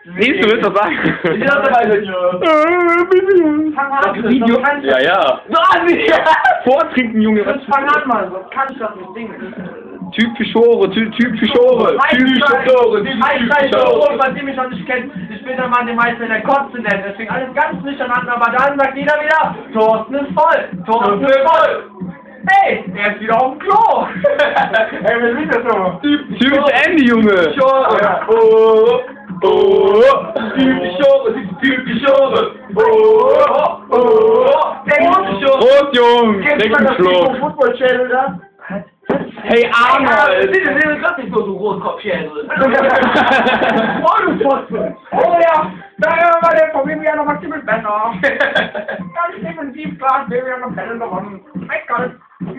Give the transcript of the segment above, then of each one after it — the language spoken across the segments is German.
Nies, du willst was sagen? Ich dachte dabei, fang an. Ja, ja. Vortrinken, Junge. Fang an, Mann. Was kann ich das nicht Ding? Typischore, Typischore. Falls ihr mich noch nicht kennt, ich bin der Mann, den meisten der Kotze nennt. Deswegen alles ganz durcheinander, aber dann sagt jeder wieder, Thorsten ist voll. Thorsten ist voll. Hey, er ist wieder auf dem Klo. Hey, wer sieht das so? Typisch Andy, Junge. Typischore. Prost, Junge. Nächsten Schluck. Football-Channel da? Hey, Arnold. Das ist gerade nicht so Rotkopf-Channel. Oh, du Fotze. Oh ja, da war der von Vivian noch mal ziemlich besser. Ganz defensiv klar, Vivian noch Bälle gewonnen. Egal.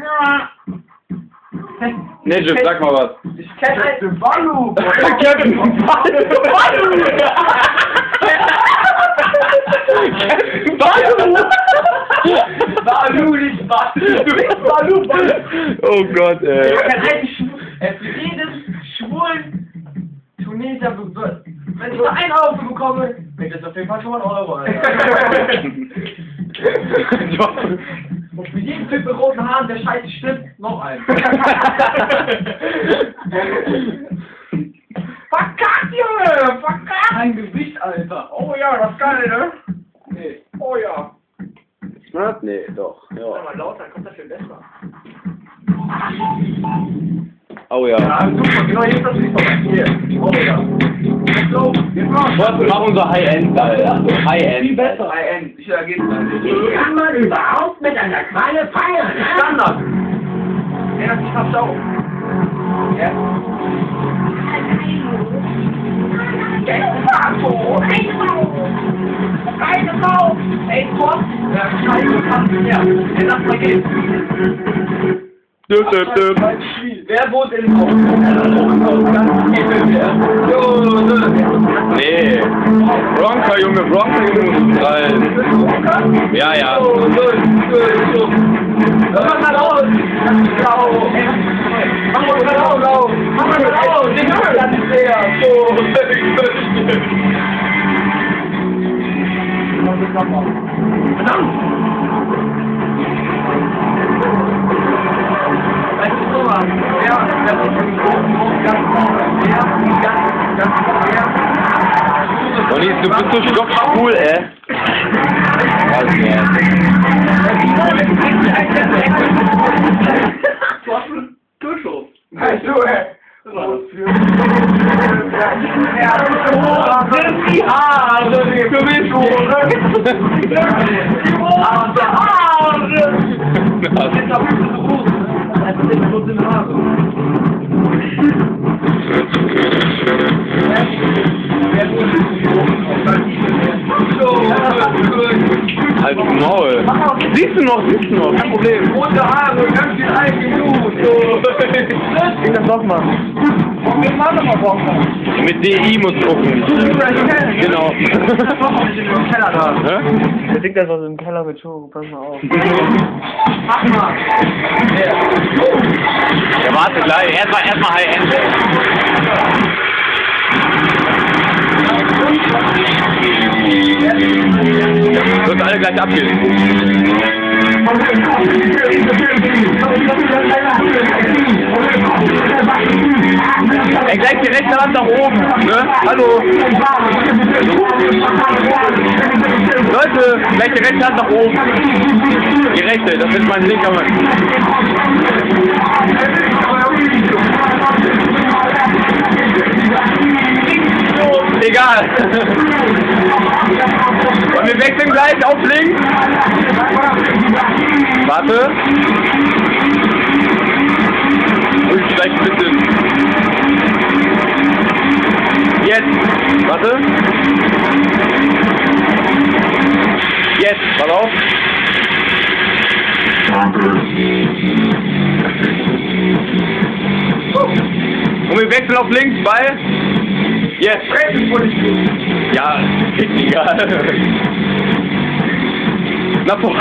Nee, Jim, sag mal was. Ich kenne Kapten Baaalu. Kapten Baaalu. Baaalu, nicht Baaalu. Oh Gott, ey. Für jedes schwulen Tunesier wird. Wenn ich da einen Euro bekomme, wird das auf jeden Fall schon mal ein Euro. Und für jeden Typ mit roten Haaren, der scheiße stimmt, noch einen. Verkackt, Junge! Verkackt! Ein Gewicht, Alter. Oh ja, das ist geil, ne? Nee. Oh ja. Was? Nee, doch. Ja. Sag mal lauter, kommt das viel besser. Oh ja. Ja, super, genau, hier ist das nicht vorbei. Hier. Oh ja. Was? Mach unser High-End, Alter. High-End. Viel besser High-End. Ich ergebe es nicht. Wie kann man überhaupt mit einer Qualle feiern? Standard. Ja, das ist fast auch. Ja. Eine Frau! Ey, Gott! Ja, scheiße, kannst du mehr. Ey, lass mal gehen. Wer wohnt in Haus? Nee. Bronca, Junge, rein. Ja, ja. Mach mal raus! Mach mal raus! Mach mal raus! Den Müll an die Seher! Verdammt! Weißt du so was? Ja, das ist Und du bist so stockschwul, ey. Was denn? Du hast einen Türschuss. Weißt du, ey. Die Haare, du bist Halt die Maul. Siehst du noch, kein Problem. Rote Haare, ganz viel Eigenblut. Ich das doch mal. Wir machen doch mal Bock. Mit DI muss gucken. Genau. Das doch nicht in dem Keller da. Hä? Der liegt da so im Keller gezogen, pass mal auf. Mach mal. Ja, warte gleich. Erstmal High-End. Wird alle gleich abgehen. Ey, gleich die rechte Hand nach oben, ne? Hallo? Leute, gleich die rechte Hand nach oben. Die rechte, das ist mein linker Mann. Egal. Und wir wechseln gleich auf links. Warte. Vielleicht ein bisschen. Jetzt. Warte. Jetzt. Pass auf. Und wir wechseln auf links bei. Jetzt. Ja, ist egal. Na boah.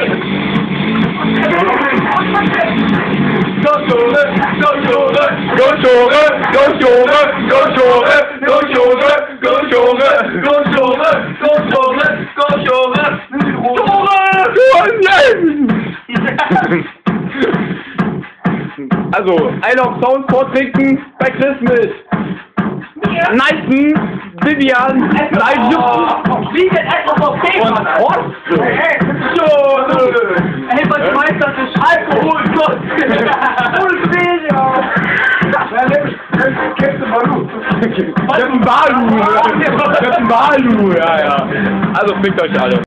Go Schore, go Schore, go Schore, go Schore, go Schore, go Schore, go Schore. Also, Neison ChriZ vortrinken bei ChriZ mit Neison, Vivian, Vivian etwas auf Thema. und Ey, was meinst du, das ist Alkohol, Gott! Und Vivian! Kapten Baaalu. Kapten Baaalu, ja. Also fickt euch alle.